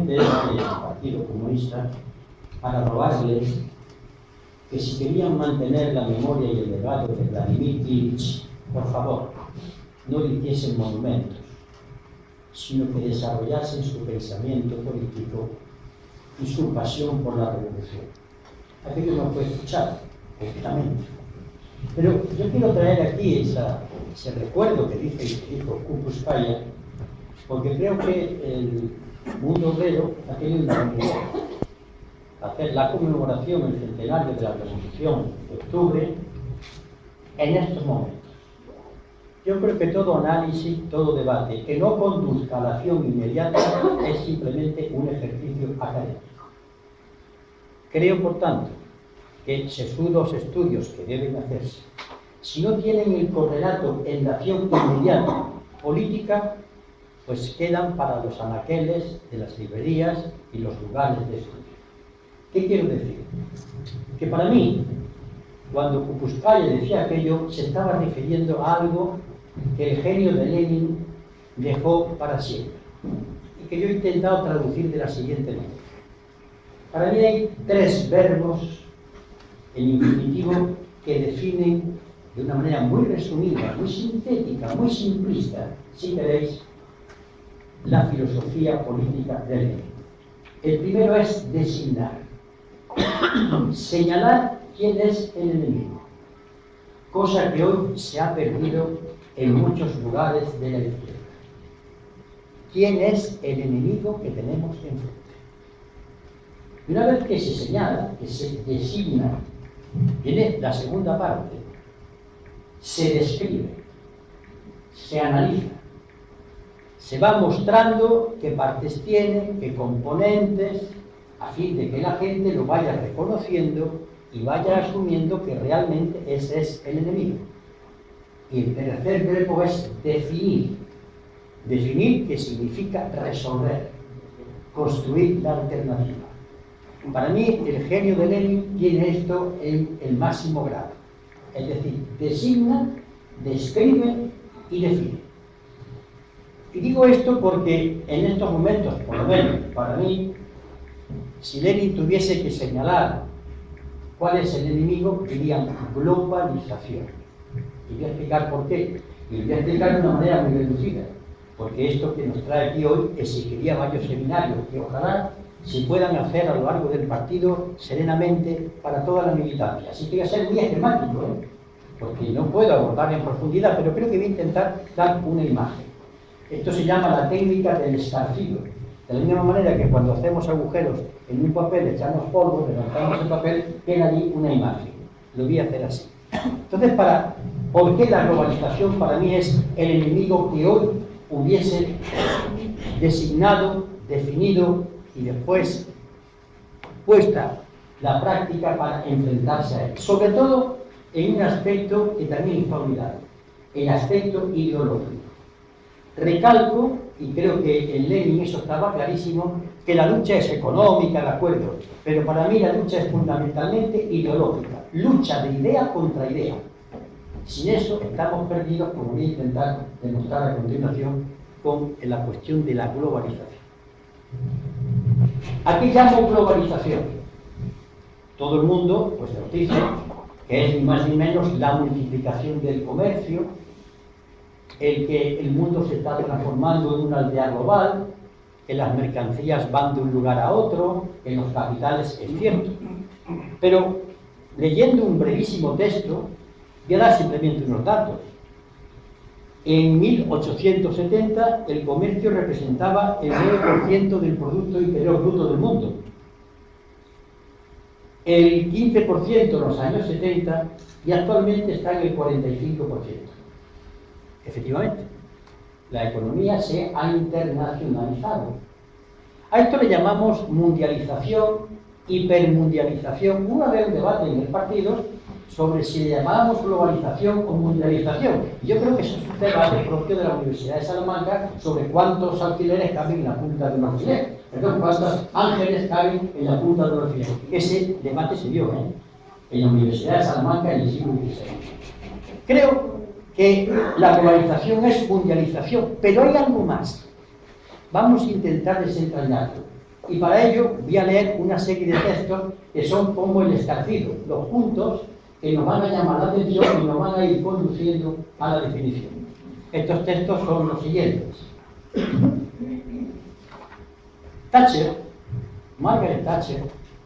presidente del Partido Comunista para rogarles que si querían mantener la memoria y el legado de Vladimir Ilich, por favor, no le hiciesen monumentos, sino que desarrollasen su pensamiento político y su pasión por la revolución. Aquello no fue escuchado, completamente. Pero yo quiero traer aquí ese recuerdo que dijo Kukuskaya, porque creo que el mundo obrero ha tenido una buena idea. Hacer la conmemoración, el centenario de la Revolución de Octubre, en estos momentos. Yo creo que todo análisis, todo debate que no conduzca a la acción inmediata es simplemente un ejercicio académico. Creo, por tanto, que sesudos estudios que deben hacerse, si no tienen el correlato en la acción inmediata política, pues quedan para los anaqueles de las librerías y los lugares de estudio. ¿Qué quiero decir? Que para mí, cuando Kukuskaya decía aquello, se estaba refiriendo a algo que el genio de Lenin dejó para siempre, y que yo he intentado traducir de la siguiente manera. Para mí hay tres verbos en infinitivo que definen de una manera muy resumida, muy sintética, muy simplista, si queréis, la filosofía política de Lenin. El primero es designar, señalar quién es el enemigo, cosa que hoy se ha perdido en muchos lugares de la izquierda. ¿Quién es el enemigo que tenemos enfrente? Y una vez que se señala, que se designa, viene la segunda parte. Se describe, se analiza, se va mostrando qué partes tiene, qué componentes, a fin de que la gente lo vaya reconociendo y vaya asumiendo que realmente ese es el enemigo. Y el tercer verbo es definir. Definir, que significa resolver, construir la alternativa. Para mí, el genio de Lenin tiene esto en el máximo grado. Es decir, designa, describe y define. Y digo esto porque en estos momentos, por lo menos para mí, si Lenin tuviese que señalar cuál es el enemigo, dirían globalización. Y voy a explicar por qué. Y lo voy a explicar de una manera muy reducida, porque esto que nos trae aquí hoy exigiría varios seminarios que ojalá se puedan hacer a lo largo del partido serenamente para toda la militancia. Así que voy a ser muy esquemático, porque no puedo abordar en profundidad, pero creo que voy a intentar dar una imagen. Esto se llama la técnica del estarcido. De la misma manera que cuando hacemos agujeros en un papel, echamos polvo, levantamos el papel, queda allí una imagen. Lo voy a hacer así. Entonces, ¿por qué la globalización para mí es el enemigo que hoy hubiese designado, definido y después puesta la práctica para enfrentarse a él? Sobre todo en un aspecto que también está olvidado, el aspecto ideológico. Recalco, y creo que en Lenin eso estaba clarísimo, que la lucha es económica, de acuerdo, pero para mí la lucha es fundamentalmente ideológica, lucha de idea contra idea. Sin eso estamos perdidos, como voy a intentar demostrar a continuación, con la cuestión de la globalización. ¿A qué llamo globalización? Todo el mundo pues nos dice que es ni más ni menos la multiplicación del comercio, el que el mundo se está transformando en una aldea global, que las mercancías van de un lugar a otro, que los capitales, es cierto. Pero leyendo un brevísimo texto, voy a dar simplemente unos datos. En 1870 el comercio representaba el 9% del Producto Interior Bruto del mundo. El 15% en los años 70 y actualmente está en el 45%. Efectivamente, la economía se ha internacionalizado. A esto le llamamos mundialización, hipermundialización. Hubo a haber un debate en el partido sobre si le llamábamos globalización o mundialización. Yo creo que eso es un debate propio de la Universidad de Salamanca sobre cuántos alfileres caben en la punta de un alfiler. Perdón, cuántos ángeles caben en la punta de un alfiler. Ese debate se dio en la Universidad de Salamanca en el siglo XVI. Creo que la globalización es mundialización, pero hay algo más. Vamos a intentar desentrañarlo. Y para ello voy a leer una serie de textos que son como el escarcido, los puntos que nos van a llamar la atención y nos van a ir conduciendo a la definición. Estos textos son los siguientes. Thatcher, Margaret Thatcher,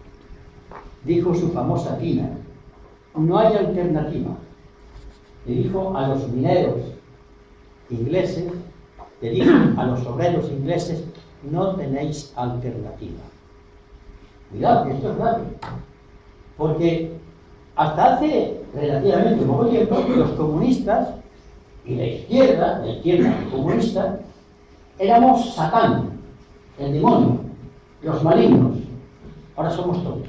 dijo su famosa tina: no hay alternativa. Le dijo a los mineros ingleses, le dijo a los obreros ingleses: no tenéis alternativa. Cuidado, que esto es grave, porque hasta hace relativamente poco tiempo los comunistas y la izquierda comunista, éramos Satán, el demonio, los malignos. Ahora somos tontos.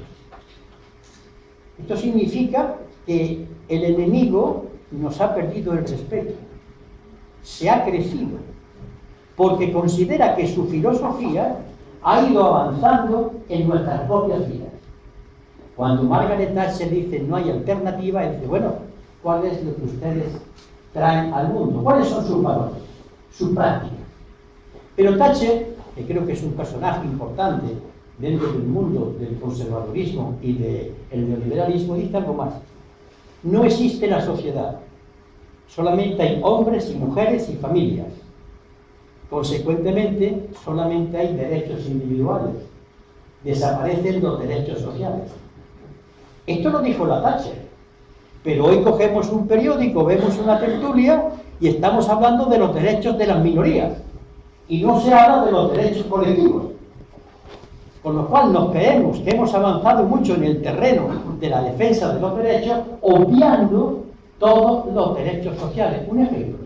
Esto significa que el enemigo nos ha perdido el respeto, se ha crecido, porque considera que su filosofía ha ido avanzando en nuestras propias vidas. Cuando Margaret Thatcher dice no hay alternativa, él dice, bueno, ¿cuál es lo que ustedes traen al mundo? ¿Cuáles son sus valores, su práctica? Pero Thatcher, que creo que es un personaje importante dentro del mundo del conservadurismo y del neoliberalismo, dice algo más. No existe la sociedad, solamente hay hombres y mujeres y familias. Consecuentemente, solamente hay derechos individuales. Desaparecen los derechos sociales. Esto lo dijo la Thatcher, pero hoy cogemos un periódico, vemos una tertulia y estamos hablando de los derechos de las minorías y no se habla de los derechos colectivos. Con lo cual nos creemos que hemos avanzado mucho en el terreno de la defensa de los derechos, obviando todos los derechos sociales. Un ejemplo.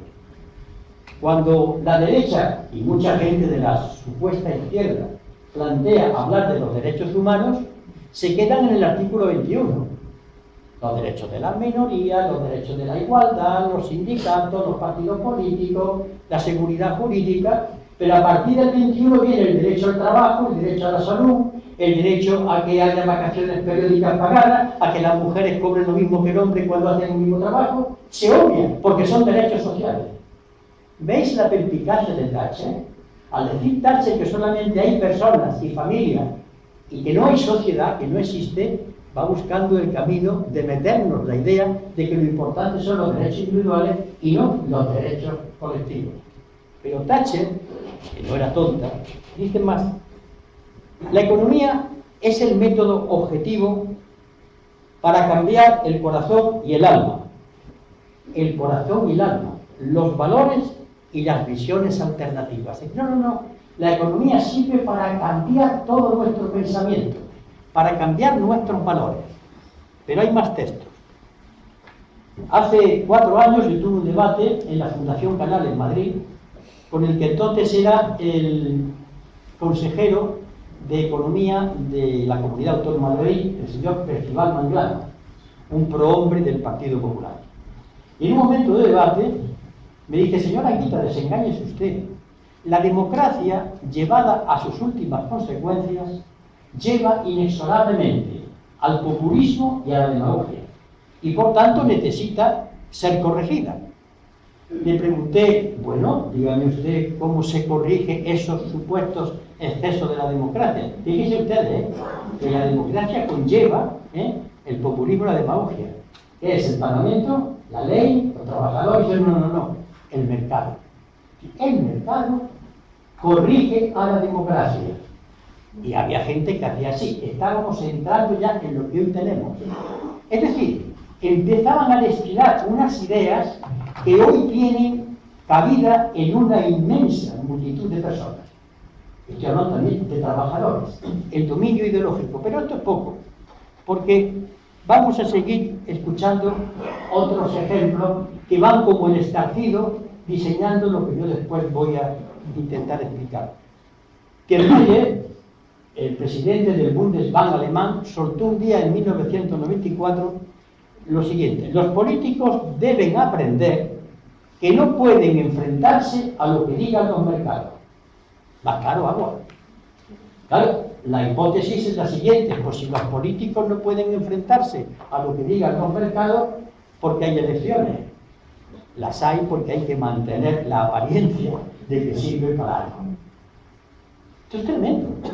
Cuando la derecha y mucha gente de la supuesta izquierda plantea hablar de los derechos humanos, se quedan en el artículo 21. Los derechos de las minorías, los derechos de la igualdad, los sindicatos, los partidos políticos, la seguridad jurídica, pero a partir del 21 viene el derecho al trabajo, el derecho a la salud, el derecho a que haya vacaciones periódicas pagadas, a que las mujeres cobren lo mismo que el hombre cuando hacen el mismo trabajo. Se obvian porque son derechos sociales. ¿Veis la perspicacia de Thatcher? Al decir Thatcher que solamente hay personas y familias y que no hay sociedad, que no existe, va buscando el camino de meternos la idea de que lo importante son los derechos individuales y no los derechos colectivos. Pero Thatcher, que no era tonta, dice más. La economía es el método objetivo para cambiar el corazón y el alma. El corazón y el alma, los valores y las visiones alternativas. No. La economía sirve para cambiar todo nuestro pensamiento, para cambiar nuestros valores. Pero hay más textos. Hace 4 años yo tuve un debate en la Fundación Canal en Madrid, con el que entonces era el consejero de Economía de la Comunidad Autónoma de Madrid, el señor Percival Manglano, un prohombre del Partido Popular. Y en un momento de debate me dije, señora Anguita, desengáñese usted. La democracia, llevada a sus últimas consecuencias, lleva inexorablemente al populismo y a la demagogia, y por tanto necesita ser corregida. Le pregunté, bueno, dígame usted cómo se corrige esos supuestos excesos de la democracia. Fíjese usted que la democracia conlleva el populismo y la demagogia. ¿Qué es el Parlamento? ¿La ley? ¿Los trabajadores? No. El mercado. El mercado corrige a la democracia. Y había gente que hacía así. Estábamos entrando ya en lo que hoy tenemos. Es decir, empezaban a desfilar unas ideas que hoy tienen cabida en una inmensa multitud de personas. Estoy hablando también de trabajadores. El dominio ideológico. Pero esto es poco. Porque vamos a seguir escuchando otros ejemplos que van como el estarcido diseñando lo que yo después voy a intentar explicar. Kirchner, el presidente del Bundesbank alemán, soltó un día en 1994 lo siguiente: los políticos deben aprender que no pueden enfrentarse a lo que digan los mercados. Más caro agua. Claro, la hipótesis es la siguiente: pues si los políticos no pueden enfrentarse a lo que digan los mercados, porque hay elecciones. Las hay porque hay que mantener la apariencia de que sirve para algo. Esto es tremendo.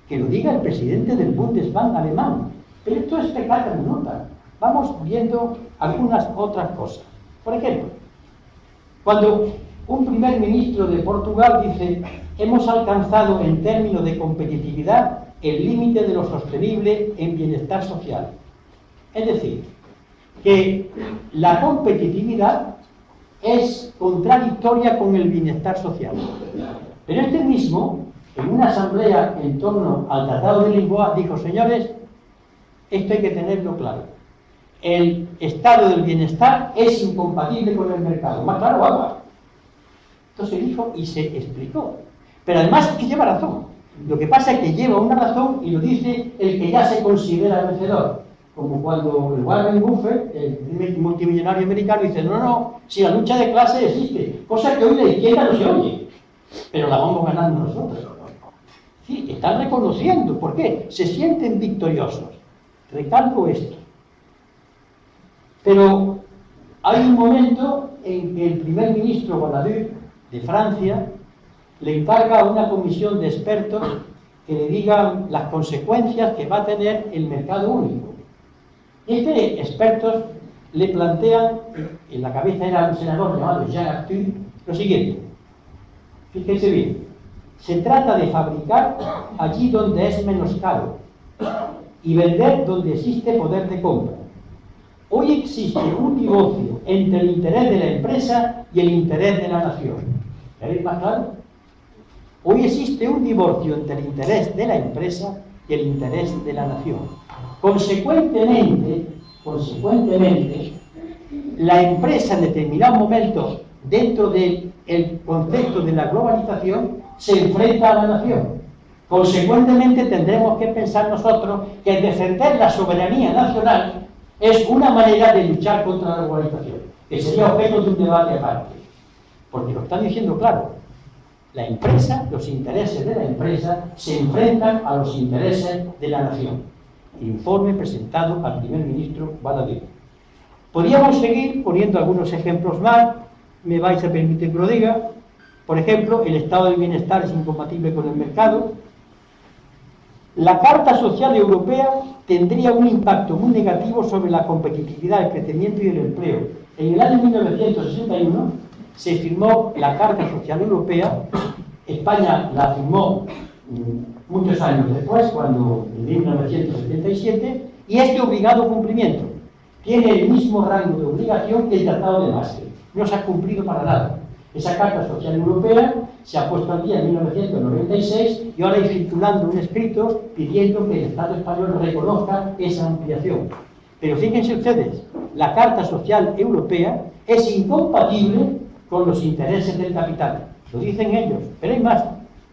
que lo diga el presidente del Bundesbank alemán. Pero esto es pecata minuta. Vamos viendo algunas otras cosas. Por ejemplo, cuando un primer ministro de Portugal dice: hemos alcanzado en términos de competitividad el límite de lo sostenible en bienestar social. Es decir, que la competitividad es contradictoria con el bienestar social. Pero este mismo, en una asamblea en torno al Tratado de Lisboa, dijo: señores, esto hay que tenerlo claro. El estado del bienestar es incompatible con el mercado. Más claro, agua. Entonces dijo y se explicó. Pero además es que lleva razón. Lo que pasa es que lleva una razón y lo dice el que ya se considera vencedor. Como cuando el Warren Buffett, el multimillonario americano, dice: no, si la lucha de clases existe, cosa que hoy la izquierda no se oye, pero la vamos ganando nosotros. Sí, están reconociendo. ¿Por qué? Se sienten victoriosos. Recalco esto. Pero hay un momento en que el primer ministro Balladur de Francia le encarga a una comisión de expertos que le digan las consecuencias que va a tener el mercado único. Estos expertos le plantean, en la cabeza era un senador llamado Jean Arthur, lo siguiente. Fíjense bien, se trata de fabricar allí donde es menos caro y vender donde existe poder de compra. Hoy existe un divorcio entre el interés de la empresa y el interés de la nación. ¿Veis más claro? Hoy existe un divorcio entre el interés de la empresa y el interés de la nación. Consecuentemente, la empresa en determinados momentos, dentro del concepto de la globalización, se enfrenta a la nación. Consecuentemente, tendremos que pensar nosotros que defender la soberanía nacional es una manera de luchar contra la globalización, que sería objeto de un debate aparte. Porque lo están diciendo claro. La empresa, los intereses de la empresa se enfrentan a los intereses de la nación. Informe presentado al primer ministro Balladur. Podríamos seguir poniendo algunos ejemplos más. Me vais a permitir que lo diga. Por ejemplo, el estado del bienestar es incompatible con el mercado. La Carta Social Europea tendría un impacto muy negativo sobre la competitividad, el crecimiento y el empleo. En el año 1961 se firmó la Carta Social Europea. España la firmó muchos años después, cuando en 1977, y es de obligado cumplimiento. Tiene el mismo rango de obligación que el Tratado de Maastricht. No se ha cumplido para nada. Esa Carta Social Europea se ha puesto al día en 1996 y ahora hay circulando un escrito pidiendo que el Estado español reconozca esa ampliación. Pero fíjense ustedes, la Carta Social Europea es incompatible con los intereses del capital. Lo dicen ellos, pero hay más.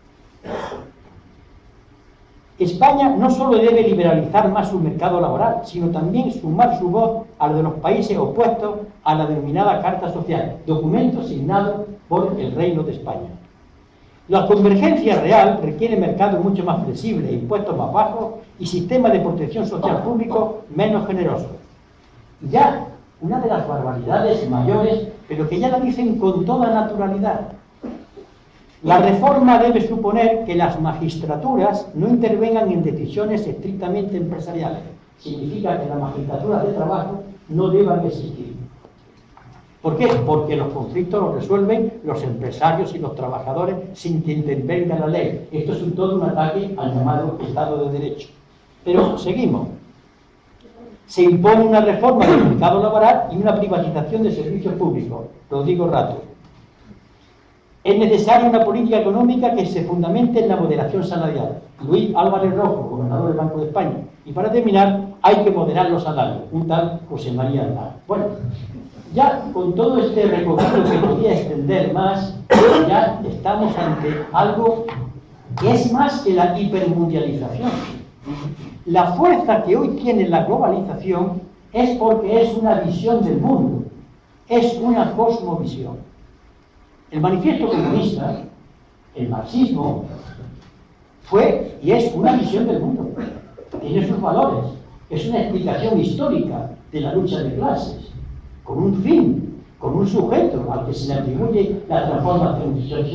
España no solo debe liberalizar más su mercado laboral, sino también sumar su voz a la de los países opuestos a la denominada Carta Social, documento asignado por el Reino de España. La convergencia real requiere mercados mucho más flexibles, impuestos más bajos y sistemas de protección social público menos generosos. Y ya, una de las barbaridades mayores, pero que ya la dicen con toda naturalidad. La reforma debe suponer que las magistraturas no intervengan en decisiones estrictamente empresariales. Significa que las magistraturas de trabajo no deban existir. ¿Por qué? Porque los conflictos los resuelven los empresarios y los trabajadores sin que intervenga la ley. Esto es todo un ataque al llamado Estado de Derecho. Pero seguimos. Se impone una reforma del mercado laboral y una privatización de servicios públicos. Lo digo rápido. Es necesaria una política económica que se fundamente en la moderación salarial. Luis Álvarez Rojo, gobernador del Banco de España. Y para terminar, hay que moderar los salarios. Un tal José María Aznar. Bueno, ya con todo este recorrido que podría extender más, ya estamos ante algo que es más que la hipermundialización. La fuerza que hoy tiene la globalización es porque es una visión del mundo, es una cosmovisión. El manifiesto comunista, el marxismo, fue y es una visión del mundo. Tiene sus valores. Es una explicación histórica de la lucha de clases, con un fin, con un sujeto al que se le atribuye la transformación social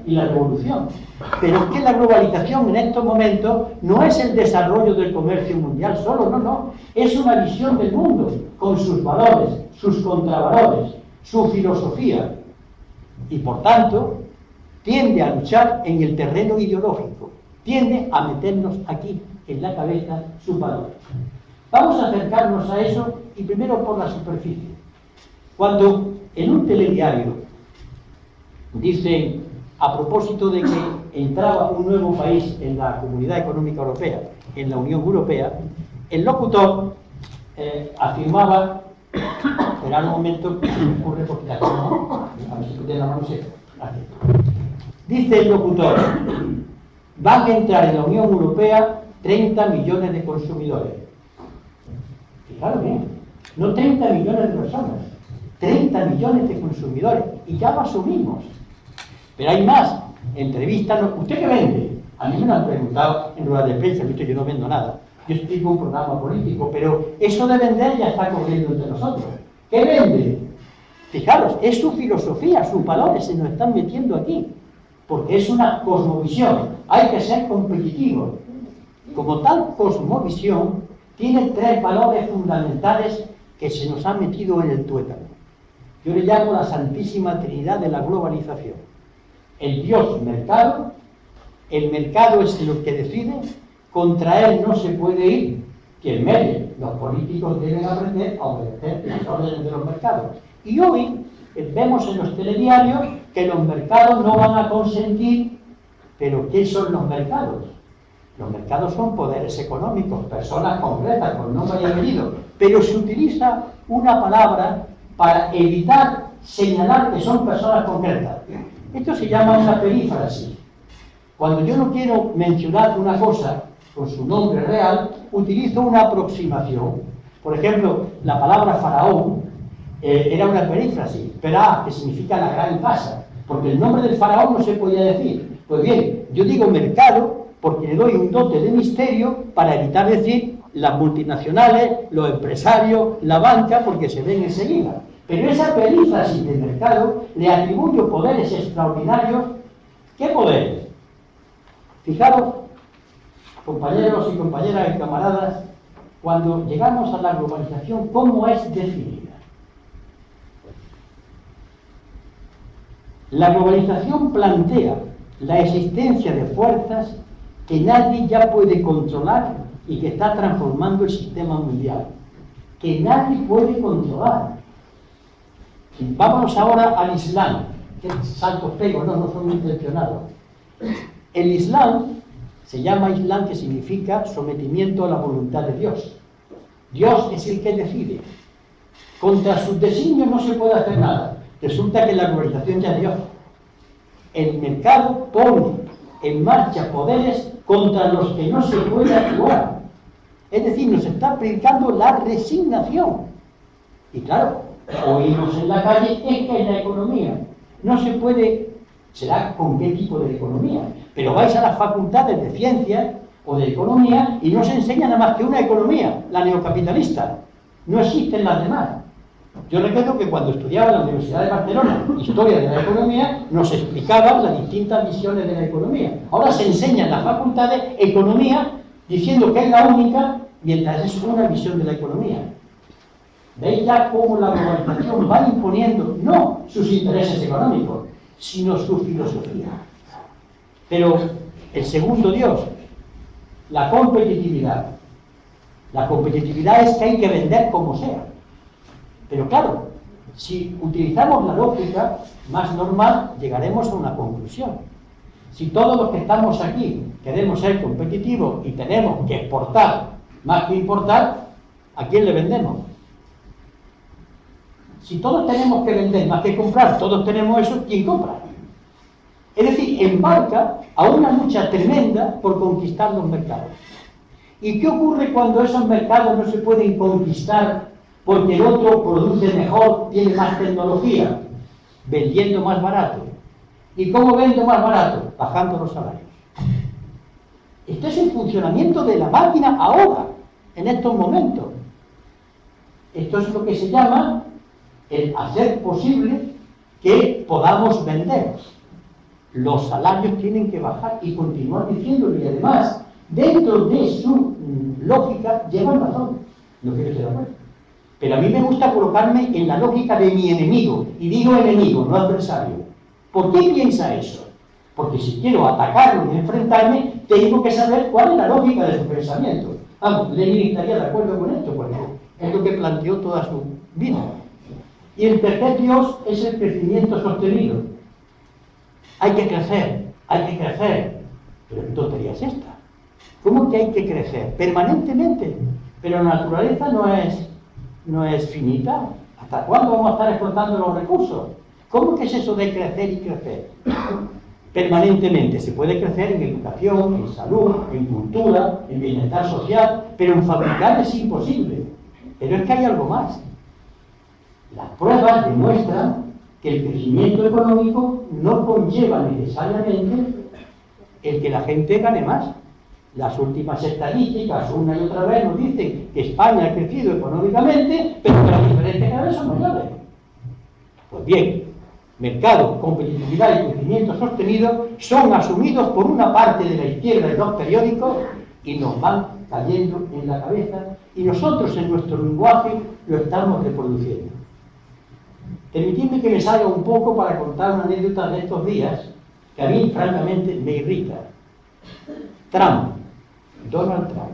y la revolución. Pero es que la globalización en estos momentos no es el desarrollo del comercio mundial solo, no. Es una visión del mundo, con sus valores, sus contravalores, su filosofía. Y por tanto, tiende a luchar en el terreno ideológico, tiende a meternos aquí, en la cabeza, sus valores. Vamos a acercarnos a eso, y primero por la superficie. Cuando en un telediario dicen, a propósito de que entraba un nuevo país en la Comunidad Económica Europea, en la Unión Europea, el locutor afirmaba, esperad un momento que se me ocurre porque aquí no, a ver si de la mano seca. Dice el locutor, van a entrar en la Unión Europea 30 millones de consumidores. Fijaros bien, no 30 millones de personas, 30 millones de consumidores, y ya lo asumimos. Pero hay más, entrevistas, ¿usted qué vende? A mí me lo han preguntado en ruedas de prensa, visto, yo no vendo nada, yo explico un programa político, pero eso de vender ya está corriendo entre nosotros. ¿Qué vende? Fijaros, es su filosofía, sus valores se nos están metiendo aquí, porque es una cosmovisión, hay que ser competitivos. Como tal cosmovisión, tiene tres valores fundamentales que se nos han metido en el tuétano. Yo le llamo la Santísima Trinidad de la globalización. El Dios mercado, el mercado es lo que decide, contra él no se puede ir quien medie. Los políticos deben aprender a obedecer las órdenes de los mercados. Y hoy vemos en los telediarios que los mercados no van a consentir. ¿Pero qué son los mercados? Los mercados son poderes económicos, personas concretas, con nombre y apellido, pero se utiliza una palabra para evitar señalar que son personas concretas. Esto se llama una perífrasis. Cuando yo no quiero mencionar una cosa con su nombre real, utilizo una aproximación. Por ejemplo, la palabra faraón era una perífrasis, Perá, que significa la gran casa, porque el nombre del faraón no se podía decir. Pues bien, yo digo mercado porque le doy un dote de misterio para evitar decir las multinacionales, los empresarios, la banca, porque se ven enseguida. Pero esa perífrasis del mercado le atribuyo poderes extraordinarios. ¿Qué poderes? Fijaros, compañeros y compañeras y camaradas, cuando llegamos a la globalización, ¿cómo es definida? La globalización plantea la existencia de fuerzas que nadie ya puede controlar y que está transformando el sistema mundial. Que nadie puede controlar. Vámonos ahora al Islam. Qué saltos pego, no son intencionados. El Islam se llama Islam, que significa sometimiento a la voluntad de Dios. Dios es el que decide. Contra sus designios no se puede hacer nada. Resulta que la globalización ya es Dios. El mercado pone en marcha poderes contra los que no se puede actuar. Es decir, nos está predicando la resignación. Y claro, oímos en la calle, es que en la economía no se puede, será con qué tipo de economía, pero vais a las facultades de ciencias o de economía y no se enseña nada más que una economía, la neocapitalista. No existen las demás. Yo recuerdo que cuando estudiaba en la Universidad de Barcelona historia de la economía, nos explicaban las distintas visiones de la economía. Ahora se enseña en las facultades economía diciendo que es la única, mientras es una visión de la economía. ¿Veis ya cómo la globalización va imponiendo no sus intereses económicos, sino su filosofía? Pero el segundo Dios, la competitividad. La competitividad es que hay que vender como sea. Pero claro, si utilizamos la lógica más normal, llegaremos a una conclusión. Si todos los que estamos aquí queremos ser competitivos y tenemos que exportar más que importar, ¿a quién le vendemos? Si todos tenemos que vender más que comprar, todos tenemos eso, ¿quién compra? Es decir, embarca a una lucha tremenda por conquistar los mercados. ¿Y qué ocurre cuando esos mercados no se pueden conquistar porque el otro produce mejor, tiene más tecnología? Vendiendo más barato. ¿Y cómo vendo más barato? Bajando los salarios. Este es el funcionamiento de la máquina ahora, en estos momentos. Esto es lo que se llama el hacer posible que podamos vender. los salarios tienen que bajar, y continúan diciéndolo, y además, dentro de su lógica, llevan razón. No quiero ser de acuerdo. Pero a mí me gusta colocarme en la lógica de mi enemigo, y digo enemigo, no adversario. ¿Por qué piensa eso? Porque si quiero atacarlo y enfrentarme, tengo que saber cuál es la lógica de su pensamiento. Vamos, Lenin estaría de acuerdo con esto, porque es lo que planteó toda su vida. Y el tercer Dios es el crecimiento sostenido. Hay que crecer, hay que crecer. Pero ¿qué tontería es esta? ¿Cómo que hay que crecer? Permanentemente. Pero la naturaleza no es finita. ¿Hasta cuándo vamos a estar explotando los recursos? ¿Cómo que es eso de crecer y crecer? Permanentemente. Se puede crecer en educación, en salud, en cultura, en bienestar social, pero en fabricar es imposible. Pero es que hay algo más. Las pruebas demuestran que el crecimiento económico no conlleva necesariamente el que la gente gane más. Las últimas estadísticas, una y otra vez, nos dicen que España ha crecido económicamente, pero que las diferencias cada vez son mayores. Pues bien, mercado, competitividad y crecimiento sostenido son asumidos por una parte de la izquierda en los periódicos y nos van cayendo en la cabeza, y nosotros en nuestro lenguaje lo estamos reproduciendo. Permitidme que me salga un poco para contar una anécdota de estos días que a mí, francamente, me irrita. Trump, Donald Trump.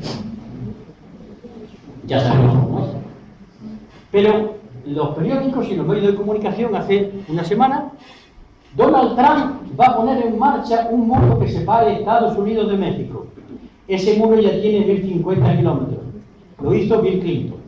Ya sabemos cómo es. Pero los periódicos y los medios de comunicación hace una semana, Donald Trump va a poner en marcha un muro que separe Estados Unidos de México. Ese muro ya tiene 1050 kilómetros. Lo hizo Bill Clinton.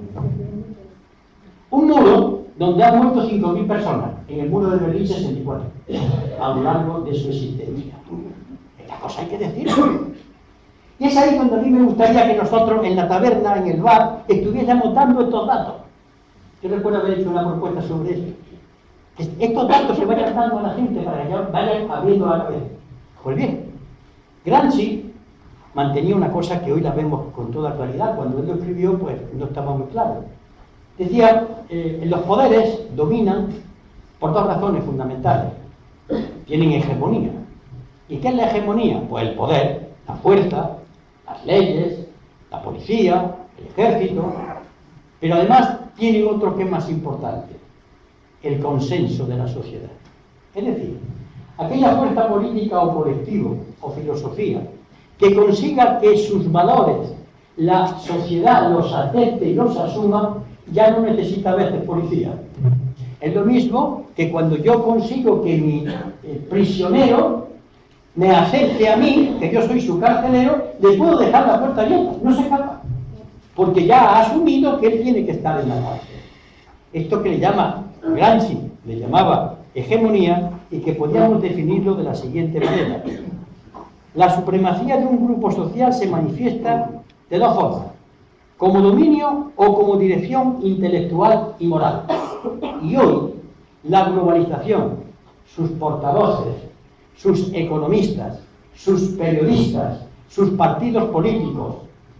Un muro donde han muerto 5.000 personas en el muro de Berlín 64 a lo largo de su existencia. Esta cosa hay que decirlo. Y es ahí donde a mí me gustaría que nosotros en la taberna, en el bar, estuviéramos dando estos datos. Yo recuerdo haber hecho una propuesta sobre eso. Que estos datos se vayan dando a la gente para que vayan abriendo la cabeza. Pues bien, Gramsci mantenía una cosa que hoy la vemos con toda claridad. Cuando él lo escribió, pues no estaba muy claro. Decía, los poderes dominan por dos razones fundamentales. Tienen hegemonía. ¿Y qué es la hegemonía? Pues el poder, la fuerza, las leyes, la policía, el ejército. Pero además tienen otro que es más importante, el consenso de la sociedad. Es decir, aquella fuerza política o colectivo o filosofía que consiga que sus valores la sociedad los acepte y los asuma, ya no necesita a veces policía. Es lo mismo que cuando yo consigo que mi prisionero me acepte a mí, que yo soy su carcelero, le puedo dejar la puerta abierta, no se escapa, porque ya ha asumido que él tiene que estar en la cárcel. Esto que le llama Gramsci, le llamaba hegemonía, y que podríamos definirlo de la siguiente manera. La supremacía de un grupo social se manifiesta de dos formas: como dominio o como dirección intelectual y moral. Y hoy, la globalización, sus portavoces, sus economistas, sus periodistas, sus partidos políticos,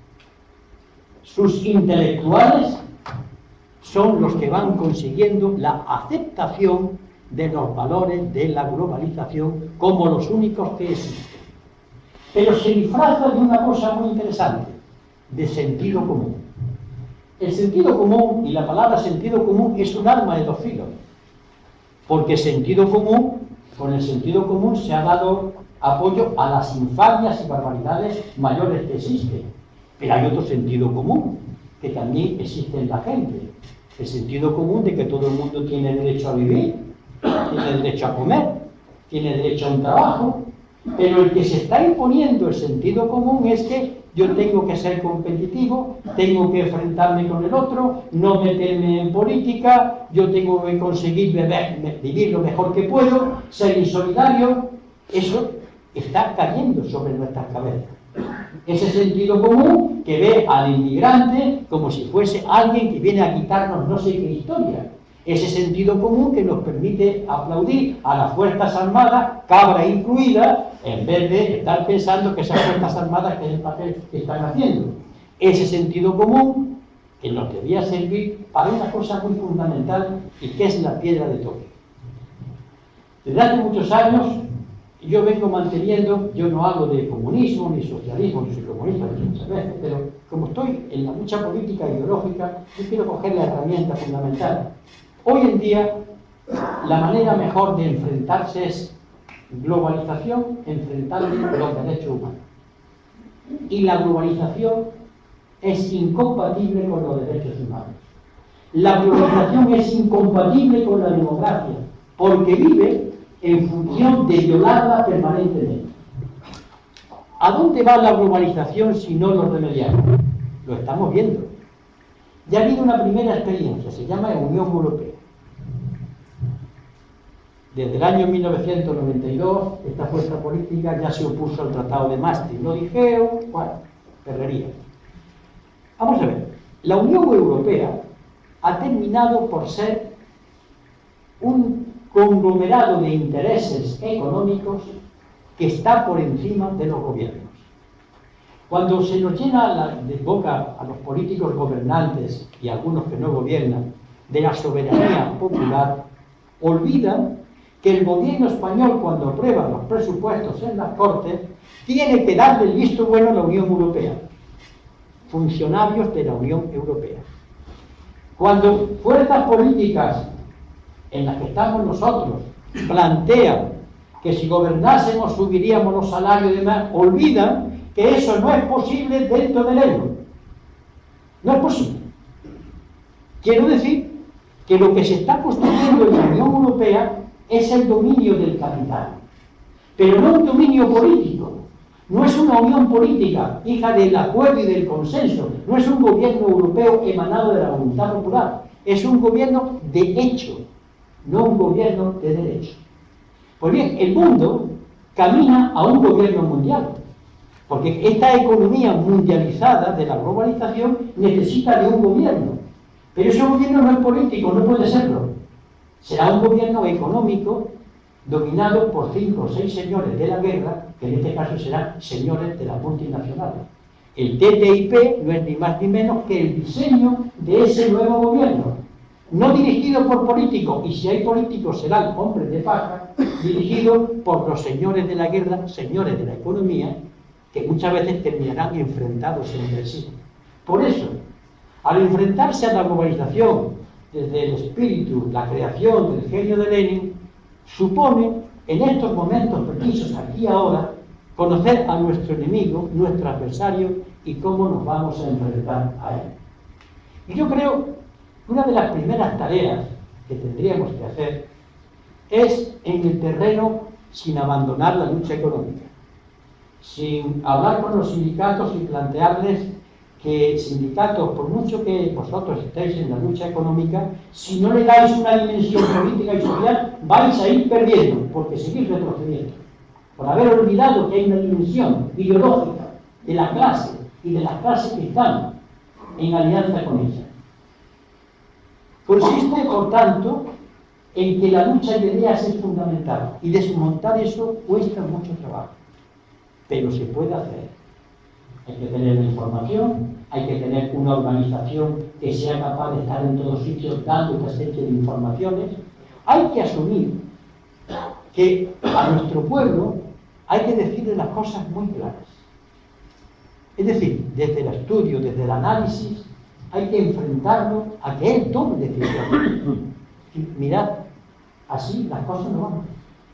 sus intelectuales, son los que van consiguiendo la aceptación de los valores de la globalización como los únicos que existen. Pero se disfraza de una cosa muy interesante, de sentido común. El sentido común, y la palabra sentido común, es un arma de dos filos. Porque sentido común, con el sentido común se ha dado apoyo a las infamias y barbaridades mayores que existen. Pero hay otro sentido común, que también existe en la gente. El sentido común de que todo el mundo tiene derecho a vivir, tiene derecho a comer, tiene derecho a un trabajo. Pero el que se está imponiendo el sentido común es que yo tengo que ser competitivo, tengo que enfrentarme con el otro, no meterme en política, yo tengo que conseguir vivir lo mejor que puedo, ser insolidario. Eso está cayendo sobre nuestras cabezas. Ese sentido común que ve al inmigrante como si fuese alguien que viene a quitarnos no sé qué historia. Ese sentido común que nos permite aplaudir a las Fuerzas Armadas, cabra incluida, en vez de estar pensando que esas Fuerzas Armadas que es el papel que están haciendo. Ese sentido común que nos debía servir para una cosa muy fundamental y que es la piedra de toque. Desde hace muchos años yo vengo manteniendo, yo no hablo de comunismo, ni socialismo, ni soy comunista, ni muchas veces, pero como estoy en la lucha política e ideológica, yo quiero coger la herramienta fundamental. Hoy en día, la manera mejor de enfrentarse es globalización, enfrentando los derechos humanos. Y la globalización es incompatible con los derechos humanos. La globalización es incompatible con la democracia, porque vive en función de violarla permanentemente. ¿A dónde va la globalización si no lo remediamos? Lo estamos viendo. Ya ha habido una primera experiencia, se llama Unión Europea. Desde el año 1992, esta fuerza política ya se opuso al Tratado de Maastricht. Lo dijeron, bueno, perrería. Vamos a ver, la Unión Europea ha terminado por ser un conglomerado de intereses económicos que está por encima de los gobiernos. Cuando se nos llena de boca a los políticos gobernantes y a algunos que no gobiernan de la soberanía popular, olvidan que el gobierno español, cuando aprueba los presupuestos en las Cortes, tiene que darle el visto bueno a la Unión Europea, funcionarios de la Unión Europea. Cuando fuerzas políticas en las que estamos nosotros plantean que si gobernásemos subiríamos los salarios y demás, olvidan que eso no es posible dentro del euro. No es posible. Quiero decir que lo que se está construyendo en la Unión Europea es el dominio del capital, pero no un dominio político. No es una unión política, hija del acuerdo y del consenso. No es un gobierno europeo emanado de la voluntad popular. Es un gobierno de hecho, no un gobierno de derecho. Pues bien, el mundo camina a un gobierno mundial, porque esta economía mundializada de la globalización necesita de un gobierno. Pero ese gobierno no es político, no puede serlo. Será un gobierno económico dominado por 5 o 6 señores de la guerra, que en este caso serán señores de las multinacionales. El TTIP no es ni más ni menos que el diseño de ese nuevo gobierno, no dirigido por políticos, y si hay políticos serán hombres de paja, dirigidos por los señores de la guerra, señores de la economía, que muchas veces terminarán enfrentados entre sí. Por eso, al enfrentarse a la globalización desde el espíritu, la creación del genio de Lenin, supone, en estos momentos precisos, aquí y ahora, conocer a nuestro enemigo, nuestro adversario, y cómo nos vamos a enfrentar a él. Y yo creo que una de las primeras tareas que tendríamos que hacer es en el terreno, sin abandonar la lucha económica, sin hablar con los sindicatos y plantearles que sindicatos, por mucho que vosotros estéis en la lucha económica, si no le dais una dimensión política y social, vais a ir perdiendo, porque seguís retrocediendo, por haber olvidado que hay una dimensión ideológica de la clase y de las clases que están en alianza con ella. Consiste, por tanto, en que la lucha de ideas es fundamental, y desmontar eso cuesta mucho trabajo, pero se puede hacer. Hay que tener la información, hay que tener una organización que sea capaz de estar en todos sitios dando esta serie de informaciones. Hay que asumir que a nuestro pueblo hay que decirle las cosas muy claras. Es decir, desde el estudio, desde el análisis, hay que enfrentarlo a que él tome decisiones. Mirad, así las cosas no van.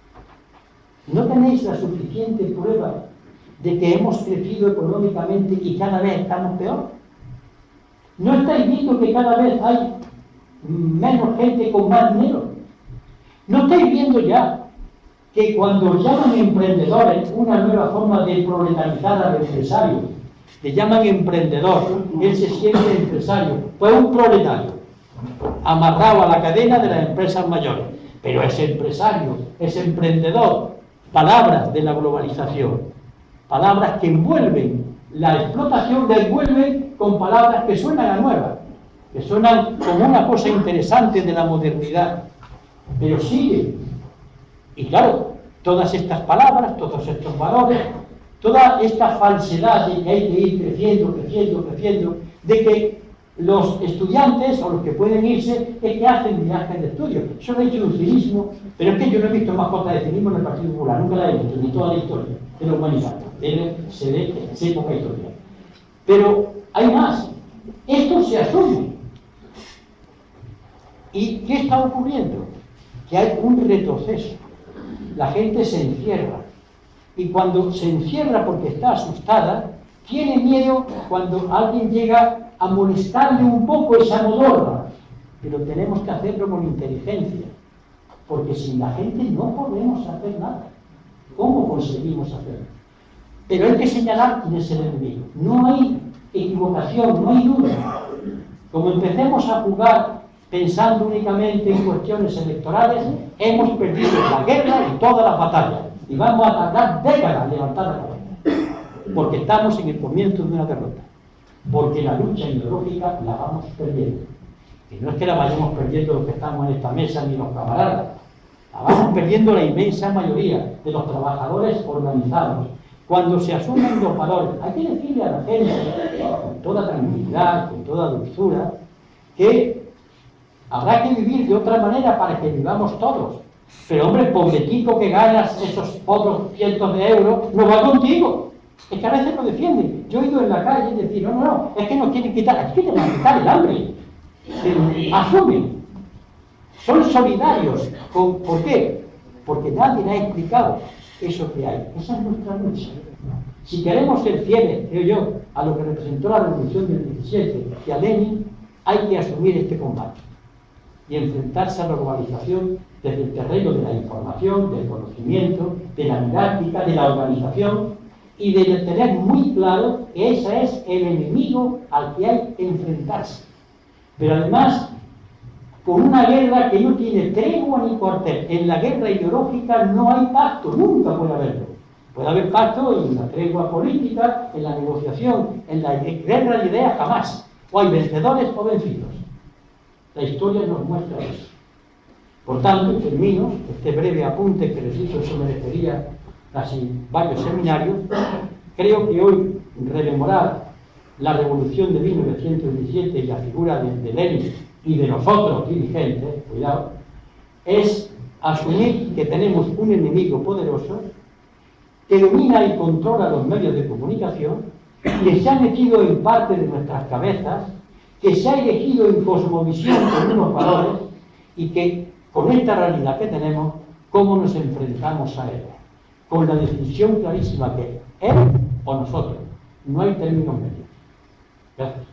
¿No tenéis la suficiente prueba de que hemos crecido económicamente y cada vez estamos peor? ¿No estáis viendo que cada vez hay menos gente con más dinero? ¿No estáis viendo ya que cuando llaman emprendedores, una nueva forma de proletarizar al empresario, le llaman emprendedor, él se siente empresario, pues un proletario, amarrado a la cadena de las empresas mayores, pero es empresario, es emprendedor, palabras de la globalización. Palabras que envuelven la explotación, la envuelven con palabras que suenan a nuevas, que suenan como una cosa interesante de la modernidad, pero siguen. Y claro, todas estas palabras, todos estos valores, toda esta falsedad de que hay que ir creciendo, creciendo, creciendo, de que Los estudiantes o los que pueden irse es que hacen viajes de estudio. Eso lo he hecho un cinismo, pero es que yo no he visto más cosas de cinismo en el Partido Popular, nunca la he visto, ni toda la historia de la humanidad. Se ve que es poca historia. Pero hay más. Esto se asume. ¿Y qué está ocurriendo? Que hay un retroceso. La gente se encierra. Y cuando se encierra porque está asustada, tiene miedo cuando alguien llega a molestarle un poco esa modorra. Pero tenemos que hacerlo con inteligencia. Porque sin la gente no podemos hacer nada. ¿Cómo conseguimos hacerlo? Pero hay que señalar quién es el enemigo. No hay equivocación, no hay duda. Como empecemos a jugar pensando únicamente en cuestiones electorales, hemos perdido la guerra y todas las batallas. Y vamos a tardar décadas en levantar la cabeza. Porque estamos en el comienzo de una derrota. Porque la lucha ideológica la vamos perdiendo. Y no es que la vayamos perdiendo los que estamos en esta mesa ni los camaradas. La vamos perdiendo la inmensa mayoría de los trabajadores organizados. Cuando se asumen los valores, hay que decirle a la gente, con toda tranquilidad, con toda dulzura, que habrá que vivir de otra manera para que vivamos todos. Pero hombre, pobretico que ganas esos otros cientos de euros, no va contigo. Es que a veces lo defienden. Yo he ido en la calle y decir, no, es que nos quieren quitar, aquí quieren quitar el hambre. Asumen. Son solidarios. ¿Por qué? Porque nadie ha explicado eso que hay. Esa es nuestra lucha. Si queremos ser fieles, creo yo, a lo que representó la Revolución del 17 y a Lenin, hay que asumir este combate y enfrentarse a la globalización desde el terreno de la información, del conocimiento, de la didáctica, de la organización y de tener muy claro que ese es el enemigo al que hay que enfrentarse. Pero además, con una guerra que no tiene tregua ni cuartel. En la guerra ideológica no hay pacto, nunca puede haberlo. Puede haber pacto en la tregua política, en la negociación, en la guerra de ideas jamás. O hay vencedores o vencidos. La historia nos muestra eso. Por tanto, termino este breve apunte que les hizo, eso merecería casi varios seminarios. Creo que hoy rememorar la revolución de 1917 y la figura de Lenin y de los otros dirigentes, cuidado, es asumir que tenemos un enemigo poderoso que domina y controla los medios de comunicación, que se ha metido en parte de nuestras cabezas, que se ha elegido en cosmovisión con unos valores y que con esta realidad que tenemos, ¿cómo nos enfrentamos a él? Con la decisión clarísima que él o nosotros. No hay términos medios. Gracias.